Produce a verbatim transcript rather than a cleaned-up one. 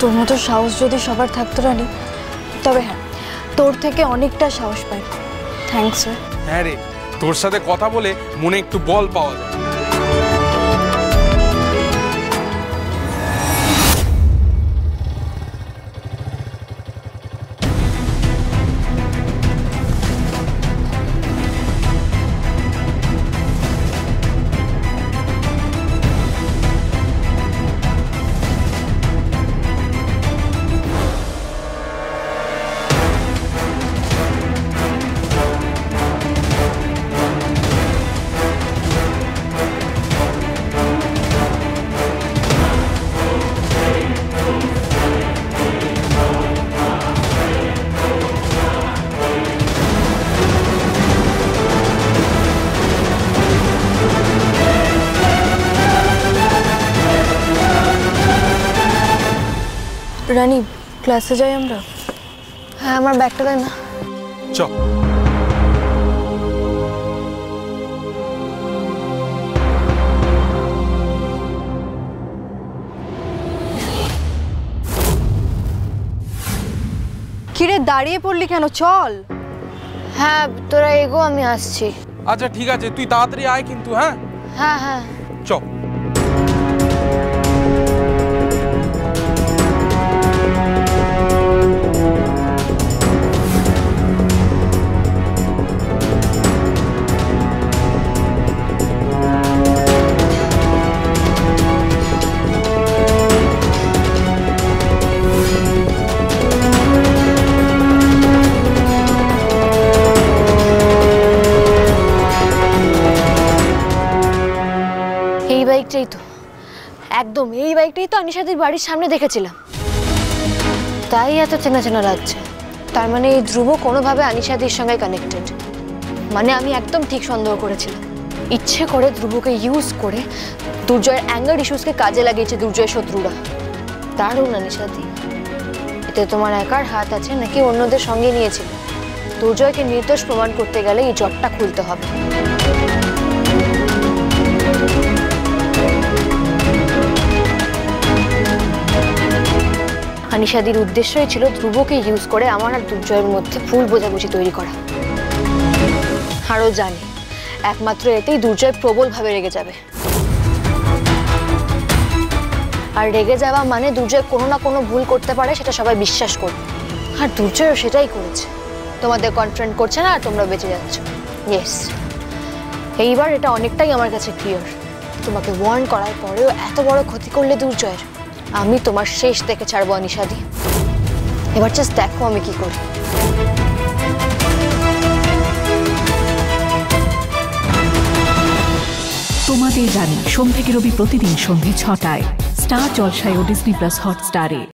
তোর মতো সাহস যদি সবার থাকতো রানী, তবে হ্যাঁ তোর থেকে অনেকটা সাহস পাই। Thanks sir. হ্যাঁ রে, তোর সাথে কথা বলে মনে একটু বল পাওয়া যায়। রানী, ক্লাসে যাই আমরা? হ্যাঁ, আমার ব্যাগটা দেয় না। চ। কিরে দাঁড়িয়ে পড়লি কেন? চল। হ্যাঁ তোরা এগো, আমি আসছি। আচ্ছা ঠিক আছে, তুই তাড়াতাড়ি আয় কিন্তু। হ্যাঁ হ্যাঁ হ্যাঁ চ। এই বাইকটাই তো, একদম এই বাইকটাই তো আনিশাদির বাড়ির সামনে দেখেছিলাম, তাই এত চেনা চেনা লাগছে। তার মানে এই ধ্রুব কোনোভাবে আনিশাদির সঙ্গে কানেক্টেড। মানে আমি একদম ঠিক সন্দেহ করেছিলাম। ইচ্ছে করে ধ্রুবকে ইউজ করে দুর্জয়ের অ্যাঙ্গার ইস্যুসকে কাজে লাগিয়েছে দুর্জয় শত্রুরা। দারুণ আনিশাদি, এতে তোমার একার হাত আছে নাকি অন্যদের সঙ্গে নিয়েছিল? দুর্জয়কে নির্দোষ প্রমাণ করতে গেলে এই জটটা খুলতে হবে। আনিশাদির উদ্দেশ্যই ছিল ধ্রুবকে ইউজ করে আমার আর দুর্জয়ের মধ্যে ভুল বোঝাবুঝি তৈরি করা। আরও জানে একমাত্র এতেই দুর্জয় প্রবলভাবে রেগে যাবে, আর রেগে যাওয়া মানে দুর্জয় কোনো না কোনো ভুল করতে পারে সেটা সবাই বিশ্বাস করবে, আর দুর্জয়ও সেটাই করেছে। তোমাদের কনফ্রন্ট করছে না আর তোমরা বেঁচে যাচ্ছ। ইয়েস, এইবার এটা অনেকটাই আমার কাছে ক্লিয়ার। তোমাকে ওয়ার্ন করার পরেও এত বড় ক্ষতি করলে দুর্জয়ের, আমি তোমার শেষ দেখে ছাড়বো আনিশাদি। এবার জাস্ট দেখো আমি কি করি। তোমাদের জানি সোম থেকে রবি প্রতিদিন সন্ধ্যে ছটায় স্টার জলসায় ও ডিজনি প্লাস হটস্টারে।